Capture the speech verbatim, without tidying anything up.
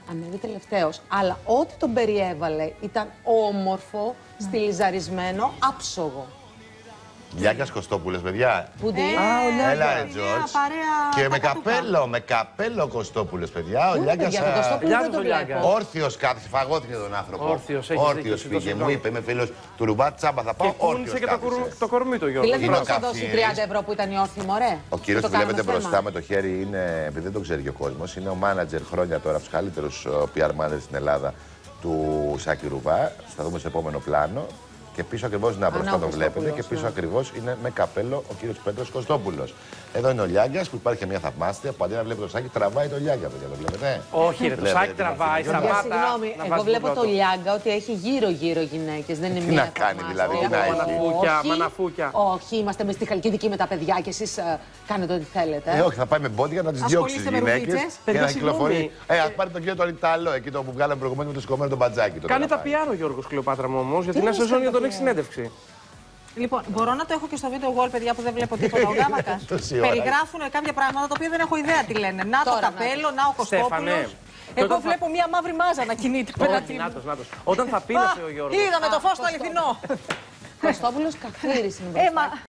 ανέβει τελευταίος. Αλλά ό,τι τον περιέβαλε ήταν όμορφο, στιλιζαρισμένο, άψογο. Λιάγκας Κωστόπουλος, παιδιά. Πούντι. Ε, Έλα, ρε Τζορτζ. Και με καπέλο, με καπέλο Κωστόπουλος, παιδιά. Ο Λιάγκας όρθιος κάθισε, φαγώθηκε τον άνθρωπο. Όρθιος, Όρθιος πήγε, μου είπε, είμαι φίλος του Ρουμπά, τσάμπα θα πάω, όρθιος και κάθισε. το κορμί του Γιώργο. Δηλαδή δεν θα δώσει τριάντα ευρώ που ήταν η όρθιοι, μωρέ. Ο κύριος που βλέπετε μπροστά με το χέρι είναι, επειδή δεν το ξέρει και ο κόσμος, είναι ο μάνατζερ χρόνια τώρα από τους καλύτερους πι αρ managers στην Ελλάδα του Σάκη Ρουβά. Θα δούμε σε επόμενο πλάνο. Και πίσω ακριβώς, να μπροστά τον βλέπετε, και πίσω ακριβώς είναι με καπέλο ο κύριος Πέτρος Κωστόπουλος. Εδώ είναι ο Λιάγκας που υπάρχει και μια θαυμάστρια που αντί να βλέπει το Σάκη τραβάει το Λιάγκα, παιδιά, το βλέπετε. Όχι, ρε, το Σάκη τραβάει, σταμάτα. Συγγνώμη, εγώ βλέπω το Λιάγκα ότι έχει γύρω-γύρω γυναίκες. Δεν είναι τι μία. να κάνει, δηλαδή, τι να έχει. Μαναφούκια, μαναφούκια. Όχι, είμαστε με στη Χαλκιδική με τα παιδιά και εσείς κάνετε ό,τι θέλετε. Ε, όχι, θα πάει με μπόντια να τις διώξει τις γυναίκες και να κυκλοφορεί. Ε, ας πάρει τον κύριο τον Ιταλό, εκεί το που βγάλαμε προηγουμένως με το σηκωμένο τον μπατζάκι. Κάνει τα πι αρ ο Γιώργος Κλεοπάτρα μου όμως, γιατί είναι σεζόν για τον έχει συνέντευξη. Λοιπόν, μπορώ να το έχω και στο βίντεο wall, παιδιά, που δεν βλέπω τίποτα. Ο Γάμακας. Περιγράφουν κάποια πράγματα τα οποία δεν έχω ιδέα τι λένε. Να το καπέλο, να ο Κωστόπουλος. Εγώ βλέπω μία μαύρη μάζα να κινείται πέρα. Νάτος, νάτος. Όταν θα πίνασε ο Γιώργος. Είδαμε το φως το αληθινό. Κωστόπουλος καθύρισε.